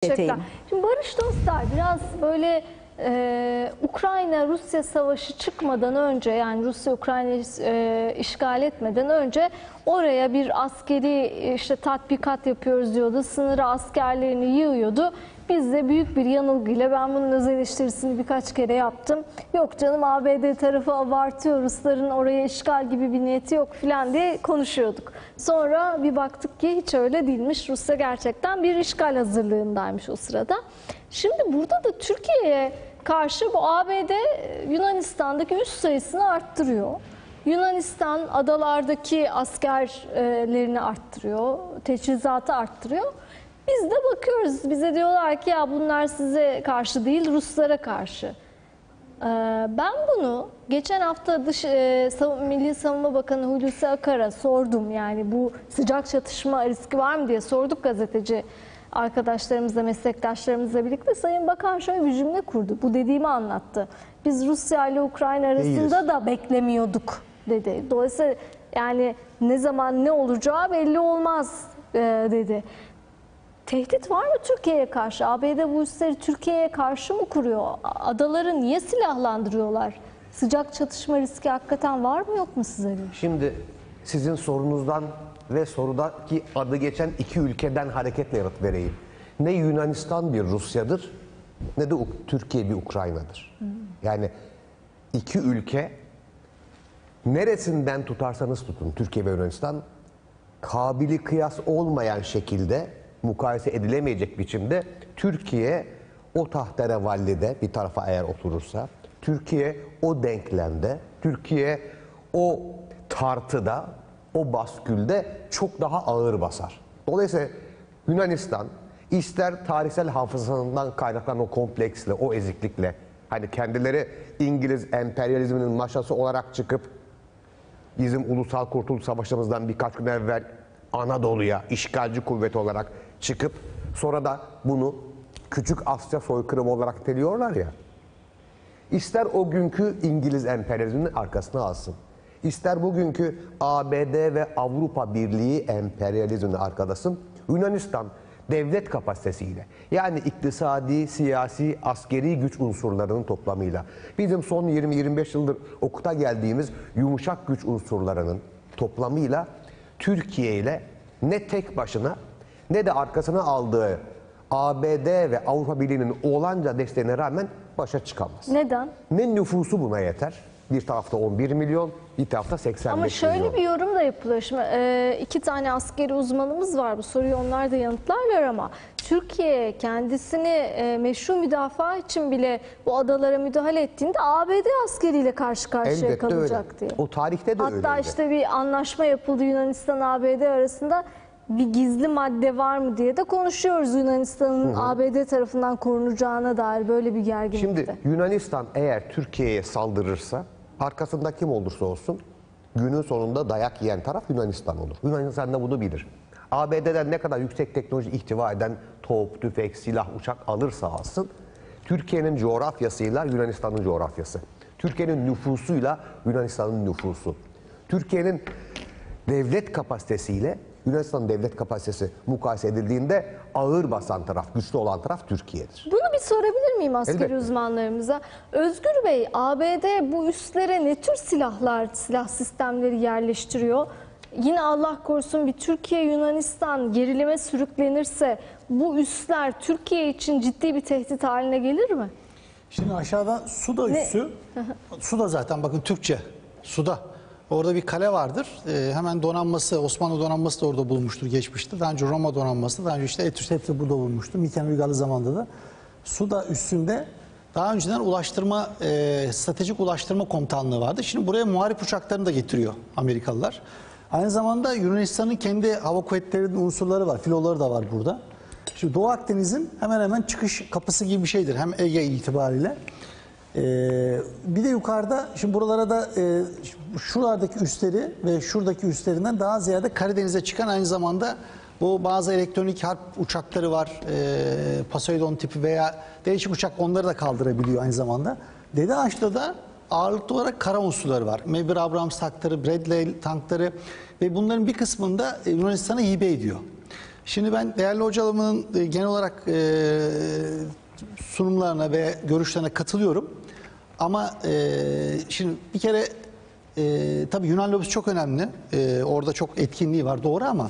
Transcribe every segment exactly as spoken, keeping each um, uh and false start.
Teşekkürler. Şimdi Barış Dostlar biraz böyle e, Ukrayna-Rusya savaşı çıkmadan önce, yani Rusya-Ukrayna'yı e, işgal etmeden önce oraya bir askeri işte tatbikat yapıyoruz diyordu. Sınıra askerlerini yığıyordu. Biz de büyük bir yanılgıyla, ben bunun öz eleştirisini birkaç kere yaptım. Yok canım, A B D tarafı abartıyor, Rusların oraya işgal gibi bir niyeti yok falan diye konuşuyorduk. Sonra bir baktık ki hiç öyle değilmiş. Rusya gerçekten bir işgal hazırlığındaymış o sırada. Şimdi burada da Türkiye'ye karşı bu A B D Yunanistan'daki üs sayısını arttırıyor. Yunanistan adalardaki askerlerini arttırıyor, teçhizatı arttırıyor. Biz de bakıyoruz, bize diyorlar ki ya bunlar size karşı değil, Ruslara karşı. Ben bunu geçen hafta Dış Milli Savunma Bakanı Hulusi Akar'a sordum. Yani bu sıcak çatışma riski var mı diye sorduk gazeteci arkadaşlarımızla, meslektaşlarımızla birlikte. Sayın Bakan şöyle bir cümle kurdu. Bu dediğimi anlattı. Biz Rusya ile Ukrayna arasında Değiliz. da beklemiyorduk dedi. Dolayısıyla yani ne zaman ne olacağı belli olmaz dedi. Tehdit var mı Türkiye'ye karşı? A B D bu üsleri Türkiye'ye karşı mı kuruyor? Adaları niye silahlandırıyorlar? Sıcak çatışma riski hakikaten var mı yok mu size? Şimdi sizin sorunuzdan ve sorudaki adı geçen iki ülkeden hareketle yanıt vereyim. Ne Yunanistan bir Rusya'dır, ne de Türkiye bir Ukrayna'dır. Hmm. Yani iki ülke, neresinden tutarsanız tutun, Türkiye ve Yunanistan, kabili kıyas olmayan şekilde, mukayese edilemeyecek biçimde Türkiye o tahterevallide bir tarafa eğer oturursa, Türkiye o denklemde, Türkiye o tartıda, o baskülde çok daha ağır basar. Dolayısıyla Yunanistan ister tarihsel hafızasından kaynaklanan o kompleksle, o eziklikle, hani kendileri İngiliz emperyalizminin maşası olarak çıkıp bizim Ulusal Kurtuluş Savaşımızdan birkaç gün evvel Anadolu'ya işgalci kuvvet olarak çıkıp sonra da bunu Küçük Asya soykırımı olarak niteliyorlar ya. İster o günkü İngiliz emperyalizminin arkasına alsın, İster bugünkü A B D ve Avrupa Birliği emperyalizminin arkadasın, Yunanistan devlet kapasitesiyle, yani iktisadi, siyasi, askeri güç unsurlarının toplamıyla, bizim son yirmi yirmi beş yıldır okuta geldiğimiz yumuşak güç unsurlarının toplamıyla Türkiye ile ne tek başına ne de arkasına aldığı A B D ve Avrupa Birliği'nin olanca desteğine rağmen başa çıkamaz. Neden? Ne nüfusu buna yeter. Bir tarafta on bir milyon, bir tarafta seksen beş milyon. Ama şöyle bir yorum da yapılıyor. Şimdi e, iki tane askeri uzmanımız var. Bu soruyu onlar da yanıtlarlar ama Türkiye kendisini e, meşru müdafaa için bile bu adalara müdahale ettiğinde A B D askeriyle karşı karşıya Elbette kalacak öyle. diye. O tarihte de Hatta öyleydi. Hatta işte bir anlaşma yapıldı Yunanistan A B D arasında. Bir gizli madde var mı diye de konuşuyoruz, Yunanistan'ın A B D tarafından korunacağına dair böyle bir gerginlikte. Şimdi Yunanistan eğer Türkiye'ye saldırırsa, arkasında kim olursa olsun günün sonunda dayak yiyen taraf Yunanistan olur. Yunanistan da bunu bilir. A B D'den ne kadar yüksek teknoloji ihtiva eden top, tüfek, silah, uçak alırsa alsın, Türkiye'nin coğrafyasıyla Yunanistan'ın coğrafyası, Türkiye'nin nüfusuyla Yunanistan'ın nüfusu, Türkiye'nin devlet kapasitesiyle Yunanistan'ın devlet kapasitesi mukayese edildiğinde ağır basan taraf, güçlü olan taraf Türkiye'dir. Bunu bir sorabilir miyim askeri Elbette. uzmanlarımıza? Özgür Bey, A B D bu üslere ne tür silahlar, silah sistemleri yerleştiriyor? Yine Allah korusun bir Türkiye-Yunanistan gerilime sürüklenirse bu üsler Türkiye için ciddi bir tehdit haline gelir mi? Şimdi aşağıda Suda üssü, Suda zaten bakın Türkçe, Suda. Orada bir kale vardır. Ee, hemen donanması, Osmanlı donanması da orada bulunmuştur geçmişte. Daha önce Roma donanması, daha önce işte Etüs hepsi burada bulunmuştur. Miken Uygarlı zamanında da. Suda üstünde daha önceden ulaştırma, e, stratejik ulaştırma komutanlığı vardı. Şimdi buraya muharip uçaklarını da getiriyor Amerikalılar. Aynı zamanda Yunanistan'ın kendi hava kuvvetlerinin unsurları var, filoları da var burada. Şimdi Doğu Akdeniz'in hemen hemen çıkış kapısı gibi bir şeydir. Hem Ege itibariyle. Ee, bir de yukarıda, şimdi buralara da e, şuradaki üsleri ve şuradaki üstlerinden daha ziyade Karadeniz'e çıkan aynı zamanda bu bazı elektronik harp uçakları var. E, Poseidon tipi veya değişik uçak, onları da kaldırabiliyor aynı zamanda. Dede Ağaç'ta da ağırlıklı olarak kara unsurları var. Mevbir Abrams tankları, Bradley tankları ve bunların bir kısmında Yunanistan'a hibe ediyor. Şimdi ben değerli hocalarımın e, genel olarak e, sunumlarına ve görüşlerine katılıyorum. Ama e, şimdi bir kere e, tabii Yunan lobisi çok önemli. E, orada çok etkinliği var, doğru, ama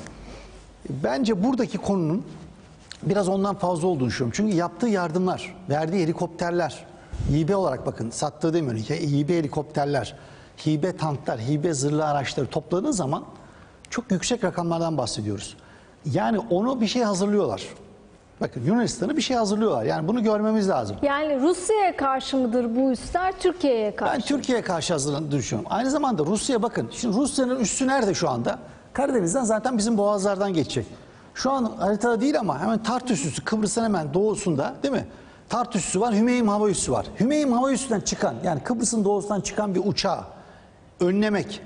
bence buradaki konunun biraz ondan fazla olduğunu düşünüyorum. Çünkü yaptığı yardımlar, verdiği helikopterler, hibe olarak, bakın sattığı demiyorum, hibe helikopterler, hibe tanklar, hibe zırhlı araçları topladığınız zaman çok yüksek rakamlardan bahsediyoruz. Yani onu bir şey hazırlıyorlar. Bakın Yunanistan'ı bir şey hazırlıyorlar. Yani bunu görmemiz lazım. Yani Rusya'ya karşı mıdır bu üsler, Türkiye'ye karşı? Ben Türkiye'ye karşı hazırlandığını düşünüyorum. Aynı zamanda Rusya, bakın şimdi Rusya'nın üssü nerede şu anda? Karadeniz'den zaten bizim boğazlardan geçecek. Şu an haritada değil ama hemen Tartus üssü, Kıbrıs'ın hemen doğusunda, değil mi? Tartus üssü var, Hümeym hava üssü var. Hümeym hava üssünden çıkan, yani Kıbrıs'ın doğusundan çıkan bir uçağı önlemek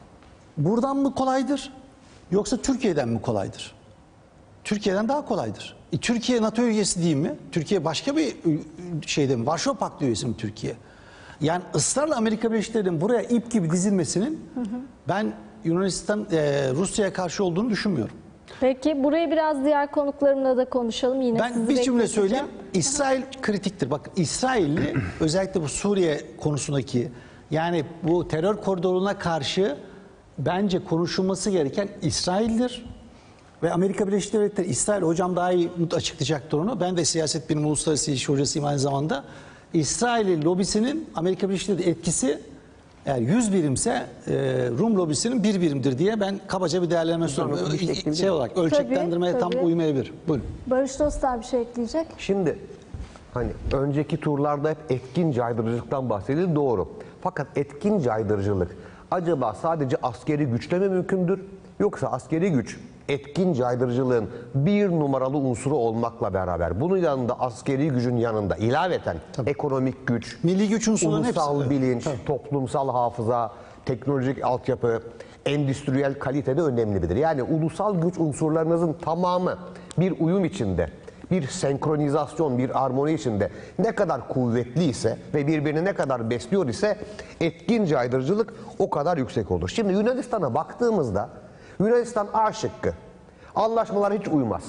buradan mı kolaydır yoksa Türkiye'den mi kolaydır? Türkiye'den daha kolaydır. E, Türkiye NATO üyesi değil mi? Türkiye başka bir şeyde mi? Varşova Paktı üyesi mi Türkiye? Yani ısrarla Amerika Birleşik Devletleri'nin buraya ip gibi dizilmesinin hı hı. ben Yunanistan, e, Rusya'ya karşı olduğunu düşünmüyorum. Peki burayı biraz diğer konuklarımla da konuşalım. Yine ben bir cümle söyleyeyim. İsrail kritiktir. Bakın İsrailli özellikle bu Suriye konusundaki, yani bu terör koridoruna karşı bence konuşulması gereken İsrail'dir. Ve Amerika Birleşik Devletleri, İsrail, hocam daha iyi açıklayacaktır onu. Ben de siyaset bilimi, uluslararası ilişki hocasıyım aynı zamanda. İsrail lobisinin Amerika Birleşik Devletleri etkisi eğer yüz birimse e, Rum lobisinin bir birimdir diye ben kabaca bir değerlendirme sunuyorum. Şey olarak ölçeklendirmeye tabii, tam tabii. uymayabilir. Buyurun. Barış Dostlar bir şey ekleyecek. Şimdi hani önceki turlarda hep etkin caydırıcılıktan bahsedildi, doğru. Fakat etkin caydırıcılık acaba sadece askeri güçle mi mümkündür? Yoksa askeri güç etkin caydırıcılığın bir numaralı unsuru olmakla beraber bunun yanında askeri gücün yanında ilaveten Tabii. ekonomik güç, milli güç unsurlarının ulusal hepsi, bilinç, Tabii. toplumsal hafıza, teknolojik altyapı, endüstriyel kalite de önemlidir. Yani ulusal güç unsurlarınızın tamamı bir uyum içinde, bir senkronizasyon, bir armoni içinde ne kadar kuvvetli ise ve birbirini ne kadar besliyor ise etkin caydırıcılık o kadar yüksek olur. Şimdi Yunanistan'a baktığımızda Yunanistan A şıkkı, anlaşmalara hiç uymaz.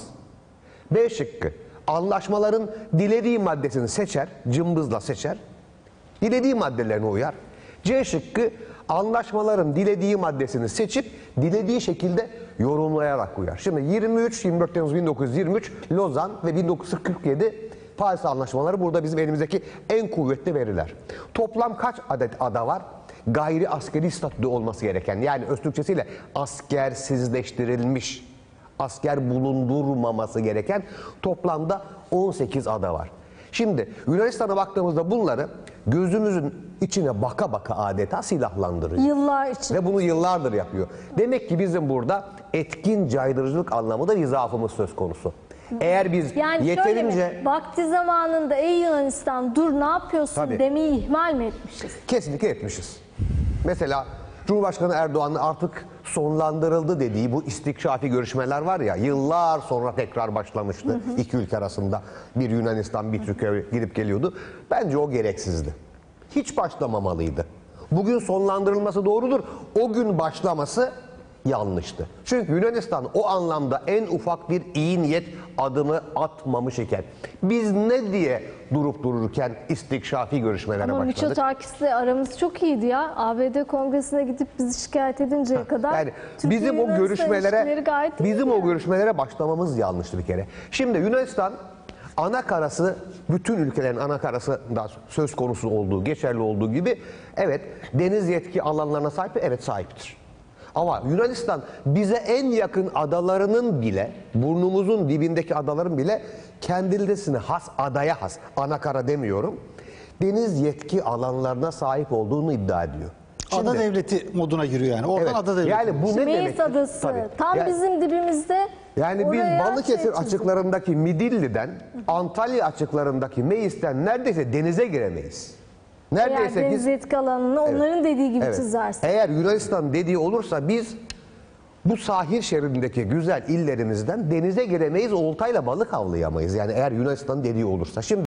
B şıkkı, anlaşmaların dilediği maddesini seçer, cımbızla seçer, dilediği maddelerine uyar. C şıkkı, anlaşmaların dilediği maddesini seçip dilediği şekilde yorumlayarak uyar. Şimdi yirmi üç yirmi dört Temmuz bin dokuz yüz yirmi üç Lozan ve bin dokuz yüz kırk yedi Paris Anlaşmaları burada bizim elimizdeki en kuvvetli veriler. Toplam kaç adet ada var? Gayri askeri statüde olması gereken, yani öz Türkçesiyle askersizleştirilmiş, asker bulundurmaması gereken toplamda on sekiz ada var. Şimdi Yunanistan'a baktığımızda bunları gözümüzün içine baka baka adeta silahlandırıyor. Yıllar için. Ve bunu yıllardır yapıyor. Demek ki bizim burada etkin caydırıcılık anlamında bir zaafımız söz konusu. Eğer biz yani yeterince... şöyle mi? Vakti zamanında ey Yunanistan dur ne yapıyorsun Tabii. demeyi ihmal mi etmişiz? Kesinlikle etmişiz. Mesela Cumhurbaşkanı Erdoğan'ın artık sonlandırıldı dediği bu istikşafi görüşmeler var ya, yıllar sonra tekrar başlamıştı. Hı hı. İki ülke arasında bir Yunanistan bir Türkiye gidip geliyordu. Bence o gereksizdi. Hiç başlamamalıydı. Bugün sonlandırılması doğrudur. O gün başlaması yanlıştı. Çünkü Yunanistan o anlamda en ufak bir iyi niyet adımı atmamış iken, biz ne diye durup dururken istikşafi görüşmelere Ama başladık. Ama Mitsotakis'le aramız çok iyiydi ya. A B D Kongresine gidip bizi şikayet edinceye kadar. Yani Türkiye bizim o görüşmelere bizim yani. o görüşmelere başlamamız yanlıştı bir kere. Şimdi Yunanistan ana karası, bütün ülkelerin ana karasında söz konusu olduğu, geçerli olduğu gibi evet deniz yetki alanlarına sahip, evet sahiptir. Ama Yunanistan bize en yakın adalarının bile, burnumuzun dibindeki adaların bile kendisine has, adaya has, anakara demiyorum, deniz yetki alanlarına sahip olduğunu iddia ediyor. Şimdi, ada devleti moduna giriyor yani. Oradan evet, ada devleti. Yani bu ne demek? Meis Adası Tabii. tam yani, bizim dibimizde. Yani biz Balıkesir şey açıklarındaki Midilli'den, Antalya açıklarındaki Meis'ten neredeyse denize giremeyiz. Neredeyse Eğer deniz yetki alanını evet, onların dediği gibi evet, çizersin. Eğer Yunanistan dediği olursa biz bu sahil şeridindeki güzel illerimizden denize giremeyiz, oltayla balık avlayamayız. Yani eğer Yunanistan dediği olursa. Şimdi